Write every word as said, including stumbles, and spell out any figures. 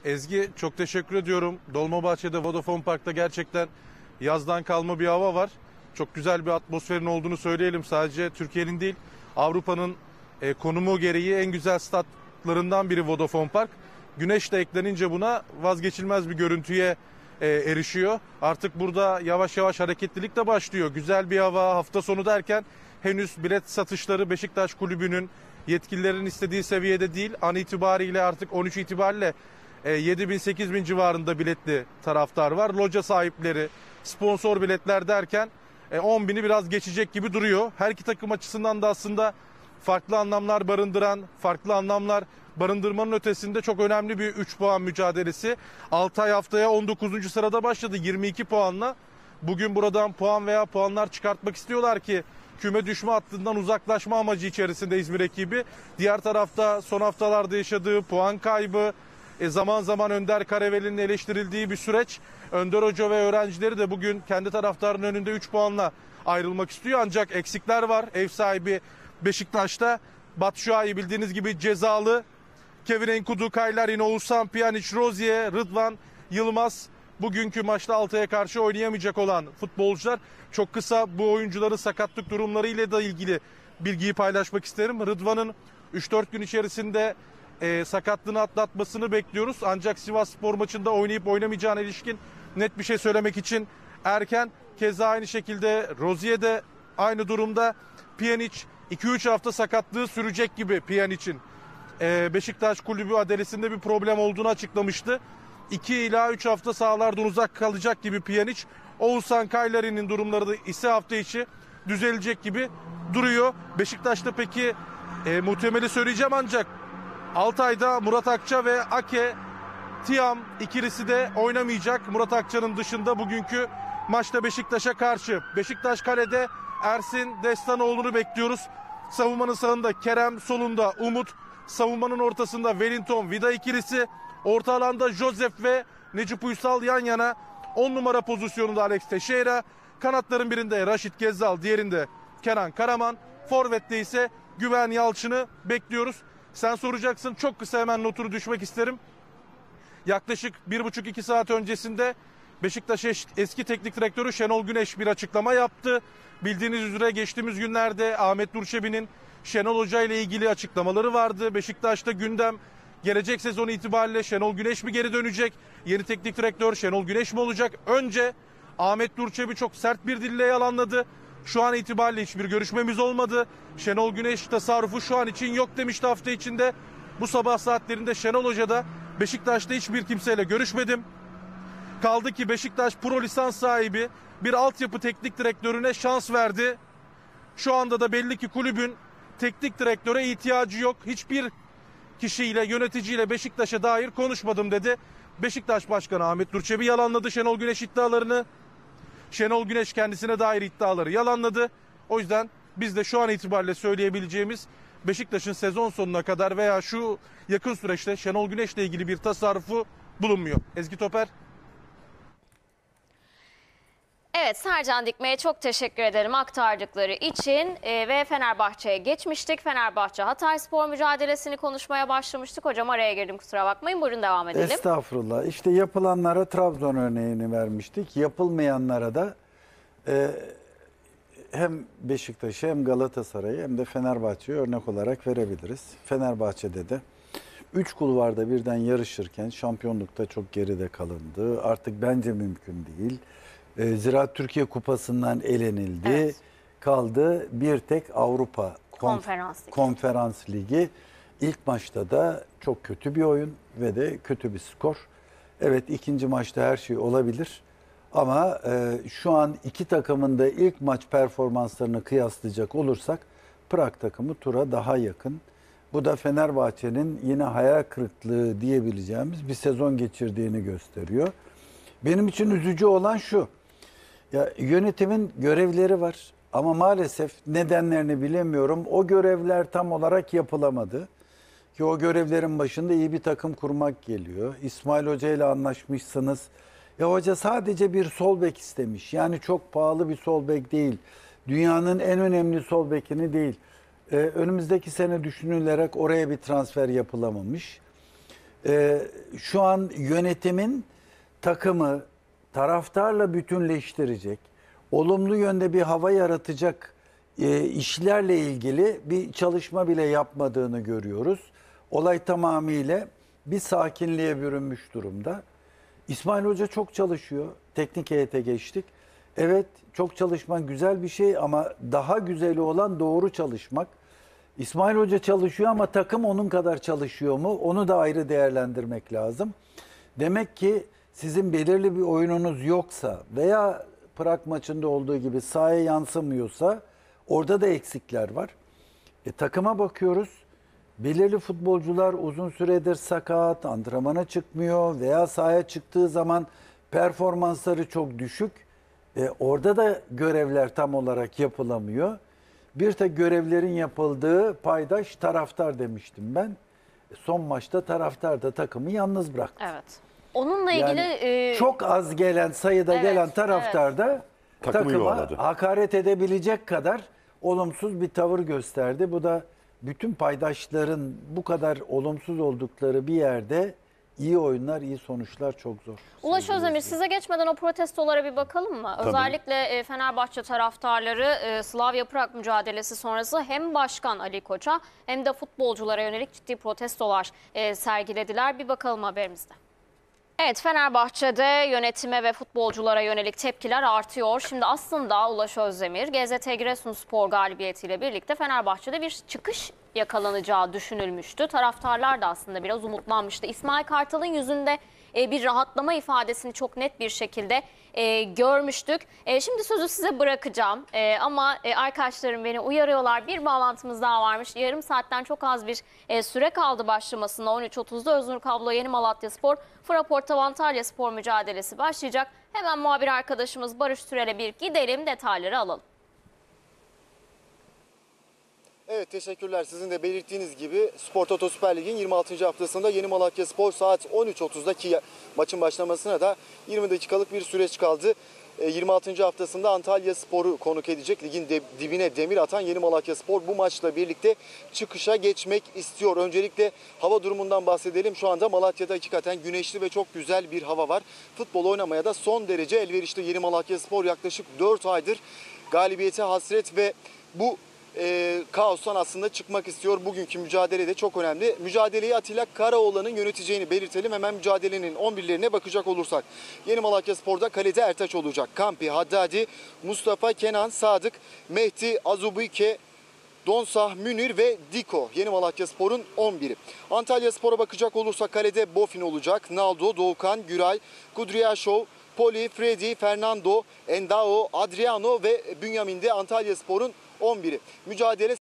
Ezgi, çok teşekkür ediyorum. Dolmabahçe'de Vodafone Park'ta gerçekten yazdan kalma bir hava var. Çok güzel bir atmosferin olduğunu söyleyelim. Sadece Türkiye'nin değil, Avrupa'nın e, konumu gereği en güzel statlarından biri Vodafone Park. Güneş de eklenince buna vazgeçilmez bir görüntüye e, erişiyor. Artık burada yavaş yavaş hareketlilik de başlıyor. Güzel bir hava, hafta sonu derken henüz bilet satışları Beşiktaş Kulübü'nün yetkililerin istediği seviyede değil. An itibariyle artık on üç itibariyle yedi bin sekiz bin civarında biletli taraftar var. Loca sahipleri, sponsor biletler derken on bini biraz geçecek gibi duruyor. Her iki takım açısından da aslında farklı anlamlar barındıran, farklı anlamlar barındırmanın ötesinde çok önemli bir üç puan mücadelesi. Altay haftaya on dokuzuncu sırada başladı yirmi iki puanla. Bugün buradan puan veya puanlar çıkartmak istiyorlar ki küme düşme hattından uzaklaşma amacı içerisinde İzmir ekibi. Diğer tarafta son haftalarda yaşadığı puan kaybı, E zaman zaman Önder Karaveli'nin eleştirildiği bir süreç. Önder Hoca ve öğrencileri de bugün kendi taraftarının önünde üç puanla ayrılmak istiyor. Ancak eksikler var. Ev sahibi Beşiktaş'ta Batshuayi bildiğiniz gibi cezalı. Kevin Enkudu, Kaylarin, Oğuzhan, Pjanic, Rozier, Rıdvan, Yılmaz bugünkü maçta Altay'a karşı oynayamayacak olan futbolcular. Çok kısa bu oyuncuların sakatlık durumlarıyla da ilgili bilgiyi paylaşmak isterim. Rıdvan'ın üç dört gün içerisinde E, sakatlığını atlatmasını bekliyoruz. Ancak Sivasspor maçında oynayıp oynamayacağına ilişkin net bir şey söylemek için erken. Keza aynı şekilde Rozier de aynı durumda. Pjanic iki üç hafta sakatlığı sürecek gibi Pjanic'in. E, Beşiktaş Kulübü adresinde bir problem olduğunu açıklamıştı. iki ila üç hafta sahalardan uzak kalacak gibi Pjanic. Oğuzhan Kaylari'nin durumları da ise hafta içi düzelecek gibi duruyor. Beşiktaş'ta peki e, muhtemeli söyleyeceğim ancak Altay'da Murat Akça ve Ake Tiam ikilisi de oynamayacak. Murat Akça'nın dışında bugünkü maçta Beşiktaş'a karşı. Beşiktaş kalede Ersin Destanoğlu'nu bekliyoruz. Savunmanın sağında Kerem, solunda Umut. Savunmanın ortasında Wellington, Vida ikilisi. Orta alanda Joseph ve Necip Uysal yan yana. on numara pozisyonunda Alex Teixeira. Kanatların birinde Raşit Gezzal, diğerinde Kenan Karaman. Forvet'te ise Güven Yalçın'ı bekliyoruz. Sen soracaksın, çok kısa hemen notunu düşmek isterim. Yaklaşık bir buçuk iki saat öncesinde Beşiktaş eski teknik direktörü Şenol Güneş bir açıklama yaptı. Bildiğiniz üzere geçtiğimiz günlerde Ahmet Nur Çebi'nin Şenol Hoca ile ilgili açıklamaları vardı. Beşiktaş'ta gündem gelecek sezon itibariyle Şenol Güneş mi geri dönecek? Yeni teknik direktör Şenol Güneş mi olacak? Önce Ahmet Nur Çebi çok sert bir dille yalanladı. Şu an itibariyle hiçbir görüşmemiz olmadı. Şenol Güneş tasarrufu şu an için yok demişti hafta içinde. Bu sabah saatlerinde Şenol Hoca da Beşiktaş'ta hiçbir kimseyle görüşmedim. Kaldı ki Beşiktaş pro lisans sahibi bir altyapı teknik direktörüne şans verdi. Şu anda da belli ki kulübün teknik direktöre ihtiyacı yok. Hiçbir kişiyle, yöneticiyle Beşiktaş'a dair konuşmadım dedi. Beşiktaş Başkanı Ahmet Nur Çebi yalanladı Şenol Güneş iddialarını. Şenol Güneş kendisine dair iddiaları yalanladı. O yüzden biz de şu an itibariyle söyleyebileceğimiz Beşiktaş'ın sezon sonuna kadar veya şu yakın süreçte Şenol Güneş'le ilgili bir tasarrufu bulunmuyor. Ezgi Toper. Evet, Sercan Dikme'ye çok teşekkür ederim aktardıkları için ee, ve Fenerbahçe'ye geçmiştik. Fenerbahçe Hatayspor mücadelesini konuşmaya başlamıştık. Hocam araya girdim, kusura bakmayın. Buyurun devam edelim. Estağfurullah. İşte yapılanlara Trabzon örneğini vermiştik. Yapılmayanlara da e, hem Beşiktaş'ı hem Galatasaray'ı hem de Fenerbahçe'yi örnek olarak verebiliriz. Fenerbahçe'de de üç kulvarda birden yarışırken şampiyonlukta çok geride kalındı. Artık bence mümkün değil. E, Ziraat Türkiye Kupası'ndan elenildi. Evet. Kaldı bir tek Avrupa Konf Konferans Ligi. Konferans Ligi. İlk maçta da çok kötü bir oyun ve de kötü bir skor. Evet, ikinci maçta her şey olabilir. Ama e, şu an iki takımın da ilk maç performanslarını kıyaslayacak olursak Prag takımı tura daha yakın. Bu da Fenerbahçe'nin yine hayal kırıklığı diyebileceğimiz bir sezon geçirdiğini gösteriyor. Benim için üzücü olan şu. Ya, yönetimin görevleri var ama maalesef nedenlerini bilemiyorum. O görevler tam olarak yapılamadı. Ki o görevlerin başında iyi bir takım kurmak geliyor. İsmail Hoca ile anlaşmışsınız. Ya hoca sadece bir sol bek istemiş. Yani çok pahalı bir sol bek değil. Dünyanın en önemli sol bekini değil. Ee, önümüzdeki sene düşünülerek oraya bir transfer yapılamamış. Ee, şu an yönetimin takımı taraftarla bütünleştirecek, olumlu yönde bir hava yaratacak e, işlerle ilgili bir çalışma bile yapmadığını görüyoruz. Olay tamamıyla bir sakinliğe bürünmüş durumda. İsmail Hoca çok çalışıyor. Teknik heyete geçtik. Evet, çok çalışmak güzel bir şey ama daha güzeli olan doğru çalışmak. İsmail Hoca çalışıyor ama takım onun kadar çalışıyor mu? Onu da ayrı değerlendirmek lazım. Demek ki sizin belirli bir oyununuz yoksa veya Prag maçında olduğu gibi sahaya yansımıyorsa orada da eksikler var. E, takıma bakıyoruz. Belirli futbolcular uzun süredir sakat, antrenmana çıkmıyor veya sahaya çıktığı zaman performansları çok düşük. E, orada da görevler tam olarak yapılamıyor. Bir tek görevlerin yapıldığı paydaş taraftar demiştim ben. E, son maçta taraftar da takımı yalnız bıraktı. Evet. Onunla ilgili Yani e, çok az gelen sayıda Evet, gelen taraftar da Takımı takıma yuvaladı. hakaret edebilecek kadar olumsuz bir tavır gösterdi. Bu da bütün paydaşların bu kadar olumsuz oldukları bir yerde iyi oyunlar, iyi sonuçlar çok zor. Ulaş Sevgili Özdemir, izleyiciler. size geçmeden o protestolara bir bakalım mı? Özellikle e, Fenerbahçe taraftarları e, Slavia Prag mücadelesi sonrası hem Başkan Ali Koç'a hem de futbolculara yönelik ciddi protestolar e, sergilediler. Bir bakalım haberimizde. Evet, Fenerbahçe'de yönetime ve futbolculara yönelik tepkiler artıyor. Şimdi aslında Ulaş Özdemir, G Z T Giresunspor galibiyetiyle birlikte Fenerbahçe'de bir çıkış yakalanacağı düşünülmüştü. Taraftarlar da aslında biraz umutlanmıştı. İsmail Kartal'ın yüzünde e, bir rahatlama ifadesini çok net bir şekilde e, görmüştük. E, şimdi sözü size bırakacağım e, ama e, arkadaşlarım beni uyarıyorlar. Bir bağlantımız daha varmış. Yarım saatten çok az bir e, süre kaldı başlamasına. on üç otuzda Öznur Kablo Yeni Malatyaspor, Fraporta Antalyaspor mücadelesi başlayacak. Hemen muhabir arkadaşımız Barış Türel'e bir gidelim, detayları alalım. Evet, teşekkürler. Sizin de belirttiğiniz gibi Spor Toto Süper Lig'in yirmi altıncı haftasında Yeni Malatyaspor saat on üç otuzdaki maçın başlamasına da yirmi dakikalık bir süreç kaldı. yirmi altıncı haftasında Antalyaspor'u konuk edecek. Ligin de, dibine demir atan Yeni Malatyaspor bu maçla birlikte çıkışa geçmek istiyor. Öncelikle hava durumundan bahsedelim. Şu anda Malatya'da hakikaten güneşli ve çok güzel bir hava var. Futbol oynamaya da son derece elverişli. Yeni Malatyaspor yaklaşık dört aydır galibiyete hasret ve bu E, kaostan aslında çıkmak istiyor. Bugünkü mücadele de çok önemli. Mücadeleyi Atilla Karaoğlan'ın yöneteceğini belirtelim. Hemen mücadelenin on birlerine bakacak olursak. Yeni Malatyaspor'da kalede Ertaç olacak. Kampi, Haddadi, Mustafa, Kenan, Sadık, Mehdi, Azubike, Donsah, Münir ve Diko. Yeni Malatyaspor'un on biri. Antalyaspor'a bakacak olursak kalede Bofin olacak. Naldo, Doğukan, Güray, Kudryashov, Poli, Freddy, Fernando, Endao, Adriano ve Bünyamin de Antalyaspor'un on biri. Mücadele